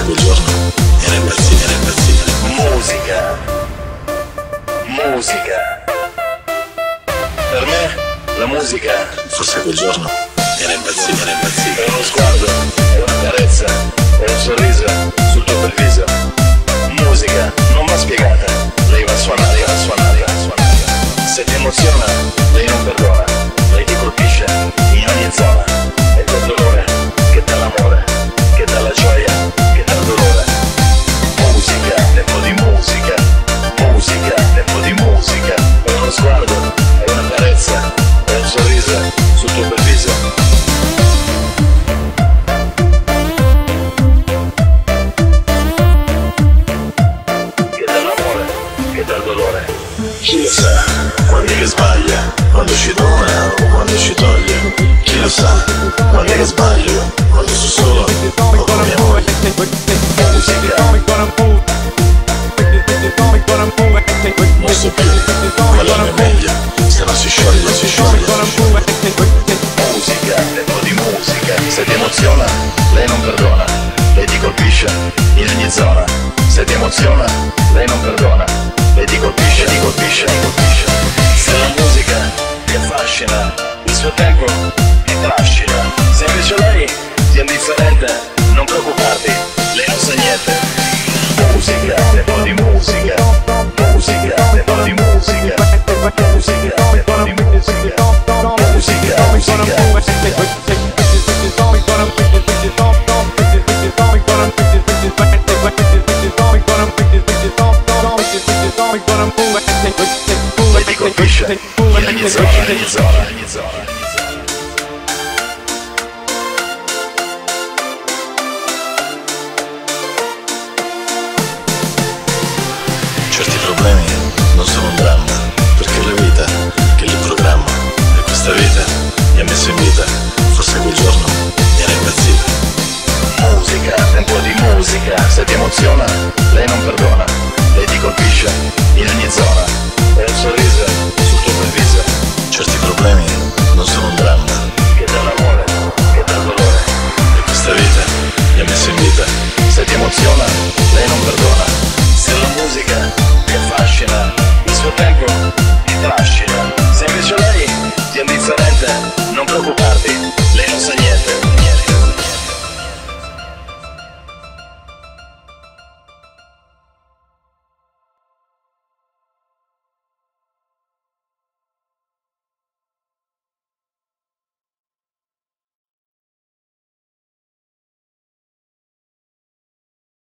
quel giorno era impazzito, era impazzito. Musica, musica. Per me la musica Forse quel giorno era impazzito, era impazzito. è uno sguardo, è una carezza, è un sorriso sul tuo bel viso. Musica non va spiegata, lei va suonata, va suonata, va suonata. Se ti emoziona, lei non perdona, lei ti colpisce in ogni zona. È quel dolore che dà l'amore, che dà la gioia, che dà il dolore. Musica, tempo di musica, musica, tempo di musica. È uno sguardo, è una carezza, è un sorriso sul tuo bel viso. Chi lo sa, quando è che sbaglia, quando ci dona o quando ci toglie. Chi lo sa, quando è che sbaglio, quando sono solo o con mia moglie. Musica, Non so più qual è la mia meglio, se non si scioglie, si scioglie. musica, tempo di musica. Se ti emoziona, lei non perdona, lei ti colpisce in ogni zona. Se ti emoziona, lei non perdona, lei ti colpisce, ti colpisce, ti colpisce. Se la musica ti affascina, il suo tempo ti trascina. Se invece lei ti è indifferente, non preoccuparti, lei non sa niente. Musica, tempo di musica, musica, tempo di musica, musica, tempo di musica, musica, musica. Lei ti colpisce in ogni zona, ogni zona, ogni zona. Certi problemi non sono un dramma, perché la vita che li programma. E questa vita mi ha messo in vita, forse quel giorno era impazzito. Musica, tempo di musica. Se ti emoziona,